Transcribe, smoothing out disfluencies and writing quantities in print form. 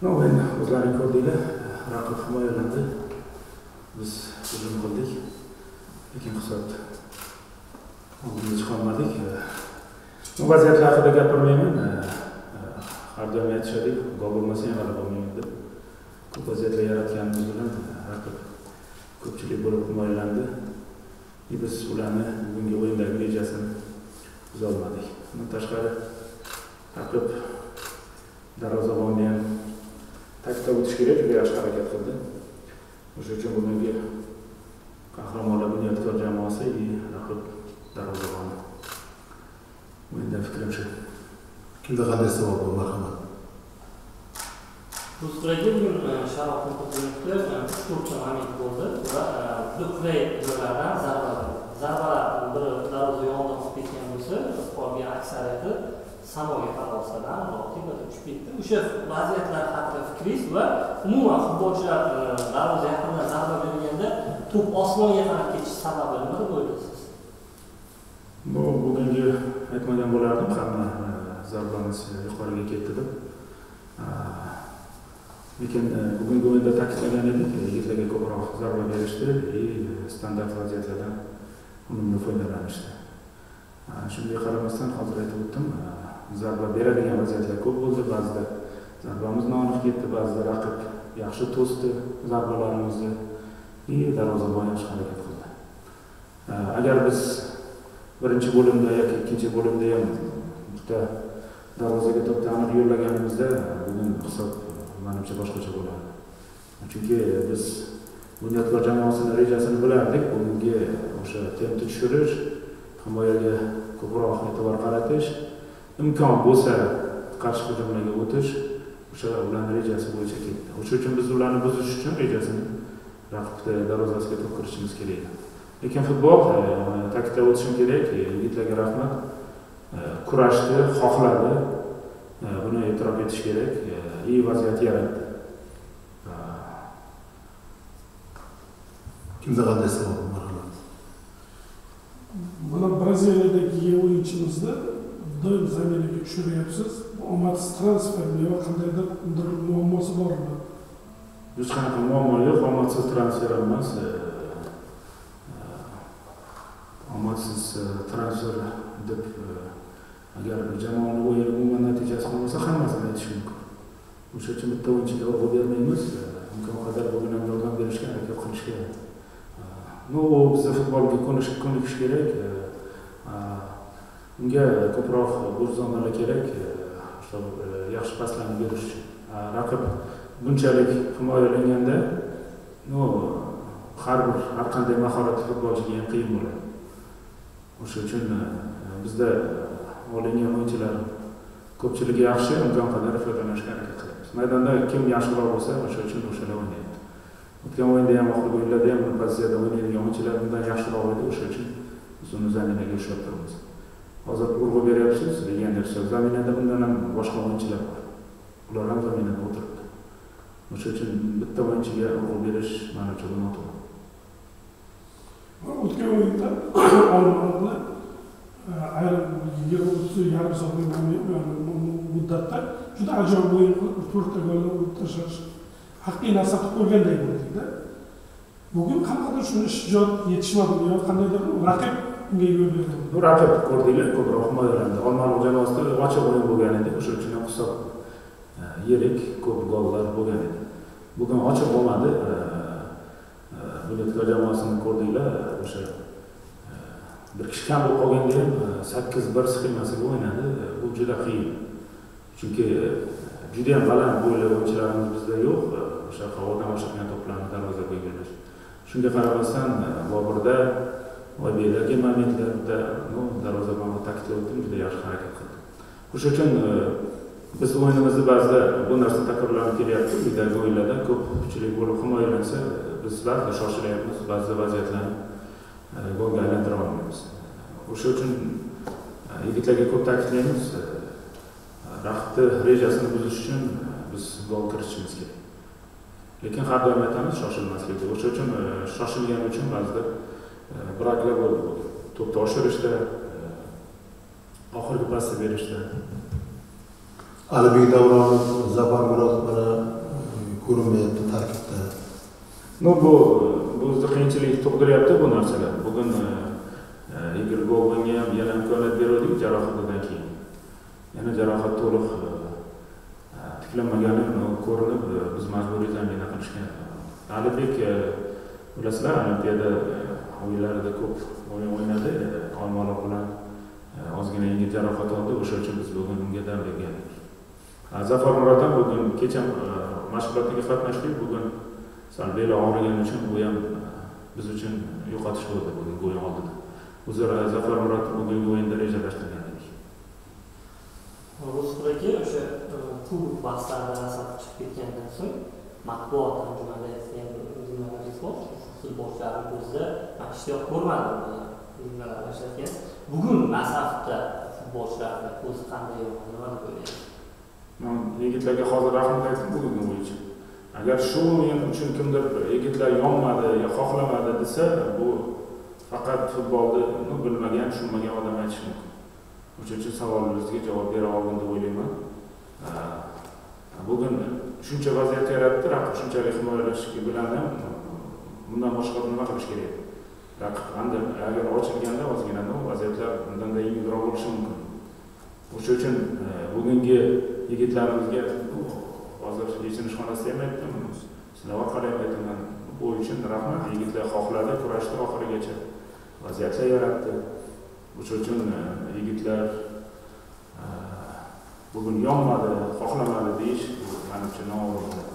Endi o'zlaring ko'rdinglar, raqib himoyalandi. Biz hujum qildik, lekin hisobda oldinga chiqolmadik. Bu vaziyatlar haqida gapirmayman. Har doim aytishadi, gol bo'lmasa ham g'alaba bo'lmaydi deb. Ko'p vaziyatlar yaratganimiz bilan raqib ko'pchilik bo'lib himoyalandi. Biz ularni bugungi o'yindagi rejasini buza olmadik. Bundan tashqari raqib darvozabonni ham ta'kidlab o'tish kerak, juda yaxshi harakat qildi. O'sha uchun bugungi qahramonlar Bunyodkor jamoasi raqib darvozaboni. Mendan fikrim shu. Kimda qanday savol bor, marhamat. Ruslarga bugun Sharofning to'pida 3 moment bo'ldi va qulay joylardan zarbalar biri darvoza yonidan chiqib ketgan bo'lsa, qolgan aksariyati samoga qaralsadan tepaga tushib ketdi. O'sha vaziyatlar haqida fikringiz va umuman futbolchilar darvoza yaqinidan zarba berganda to'p osmonga qarab ketish sababi nima bo'ldisiz? Bu bugungi aytmagan bo'lardim, hamma zarbamiz yuqoriga ketdi deb. Lekin bugungi o'yinda ta'kidlagan edik, yigitlarga ko'proq zarba berishdi, standart vaziyatlardan unumli foydalanishdi. Shunga qaramasdan hozir aytib o'tdim, zarba beradigan vaziyatlar ko'p bo'ldi. Ba'zida zarbamiz noaniq ketdi, ba'zida raqib yaxshi to'sdi zarbalarimizni, darvozabon yaxshi harakat qildi. Agar biz birinchi bo'limda yoki ikkinchi bo'limda ham bitta darvozaga to'pni aniq yo'llaganimizda bugun hisob menimcha boshqacha bo'lardi. Chunki biz Bunyodkor jamoasining rejasini bilardik. Bugungi o'sha tempni tushirish, himoyaga ko'proq e'tibor qaratish, imkon bo'lsa qarshi hujumlarga o'tish, o'sha ularning rejasi bo'yicha ketdi. O'sha uchun biz ularni buzish uchun rejasini raqib darvozasiga to'p kiritishimiz kerak. Lekin futbol, ta'kidlab o'tishim kerak, yigitlarga rahmat. Kurashdi, xohladi. Buni e'tirof etish kerak. Vaziyat yaratdi. Kimda qanday savol bor, marhamat. Mana Braziliyadagi o'yinchimizni doim zaminaga tushiryapsiz. Omadsiz transfermi yo qandaydir muammosi bormi? Hech qanaqa muammo yo'q, omadsiz transfer emas. Omadsiz transfer deb agar jamoani o'yini umuman natijasi bo'lmasa hammasini aytish mumkin. O'sha uchun bitta o'yinchiga urg'u bermaymiz, imkon qadar bugun ham yordam berishga harakat qilish kerak. Bizda futbolga ko'nikish kerak. Unga ko'proq bo'zonlar kerak, yaxshi paslarni berish uchun. Raqib bunchalik himoyalanganda, har qanday mahoratli futbolchiga ham qiyin bo'ladi. O'sha uchun bizda olingan o'yinchilar ko'pchiligi yaxshi, imkon qadar foydalanishga harakat qilamiz. Maydonda kim yaxshiroq bo'lsa, o'sha uchun o'shalar o'ynaydi. O'tgan o'yinda ham, oxirgi o'yinlarda ham bu pozitsiyada o'ynaydigan o'yinchilar bundan yaxshiroq edi, o'sha uchun biz uni zaminaga ushlab turibmiz. Hozir urg'u beryapsiz, legioner zaminada bundan ham boshqa o'yinchilar bor. Ular ham zaminada o'tiribdi. O'sha uchun bitta o'yinchiga urg'u berish menimcha noto'g'ri. O'tgan o'yinda Olmaliqni ayrim yarim soat muddatda juda ajoyib o'yin qilib, 4 ta golni urib tashlash haqiqiy narsa qilib ko'rganday bo'ldik-da. Bugun qanaqadir shuni shijoat yetishmadi yo qandaydir raqib unga yo'l berdi. Bu raqib ko'rdinglar, ko'proq himoyalandi. Olmaliq jamoasida ochiq o'yin bo'lgan edi, o'sha uchun ham hisob yirik, ko'p gollar bo'lgan edi. Bugun ochiq bo'lmadi. Bunyodkor jamoasini ko'rdinglar, o'sha bir kishi kam bo'lib qolganda ham 8-1 sxemasiga o'ynadi. Bu juda qiyin. Chunki juda ham baland bo'yli o'yinchilarimiz bizda yo'q. O'sha havodan oshirgan to'plarni darvozaga berish. Shunga qaramasdan Boburda, Oybekdagi momentlarda darvozabonni ta'kidlab o'tdim, juda yaxshi harakat qildi. O'sha uchun biz o'yinimizni ba'zida bu narsa takrorlanib kelyapti. Quyidagi o'yinlarda ko'pchilik bo'lib himoyalansa, biz ba'zida shoshilayapmiz, ba'zida vaziyatlarni golga aylantira olmaymiz. O'sha uchun yigitlarga ko'p ta'kidlaymiz. Raqibni rejasini buzish uchun biz gol kiritishimiz kerak. Lekin har doim aytamiz, shoshilmaslik. O'sha uchun shoshilgani uchun ba'zida braklar bo'ldi. To'pni oshirishda, oxirgi pasni berishda. Alibek Davronov, Zafar Murodov mana No bu bizni qiyinchilik tug'diryapti bu narsalar. Bugun Igor Gobanga ham yana imkoniyat berdik jarohatidan keyin. Yana jarohat to'liq tiklanmagani ko'rinib, biz majburiy zamina qilishga. Alibek bilasizlar, Olimpiada o'yinlarida ko'p o'yin o'ynadi, Olmaliq bilan ozgina yengil jarohat oldi, o'sha uchun biz bugun unga dam bergandik. Zafar Murodov bugun kecha mashg'ulotga qatnashdik, bugun sal beli og'rigani uchun bu ham biz uchun yo'qotish bo'ldi bugun o'yin oldida. O'zir Zafar Murodov bugungi o'yinda rejalashtirgandik. Rusqaga o'sha kubok bahslaridan asab chiqib ketgandan so'ng matbuot anjumanida jumlalarimiz bor. Futbolchilarning ko'zida ishtiyoq ko'rmadim jumlalar ishlatgan. Bugun Nasafda futbolchilarning ko'zi qanday yo'q, nima deb o'ylaysiz? Men yigitlarga hozir rahmat aytdim bugungi o'yin uchun. Agar shu o'yin uchun kimdir yigitlar yonmadi yo xohlamadi desa, bu faqat futbolni bilmagan, tushunmagan odam aytishi mumkin. O'sha uchun savolingizga javob bera oldim deb o'ylayman. Bugun shuncha vaziyat yaratdi, raqib shunchalik himoyalashga biladi. Bundan boshqa nima qilish kerak? Raqib agar ochilganda ozgina vaziyatlar bundanda yengilroq bo'lishi mumkin. O'sha uchun bugungi yigitlarimizga hozir yechinish xonasida ham aytdim, sizlar orqali ham aytaman. Bu uchun rahmat, yigitlar xohladi, kurashdi oxirigacha. Vaziyatlar yaratdi. O'sha uchun yigitlar bugun yonmadi, xohlamadi deyish menimcha noto'g'ri.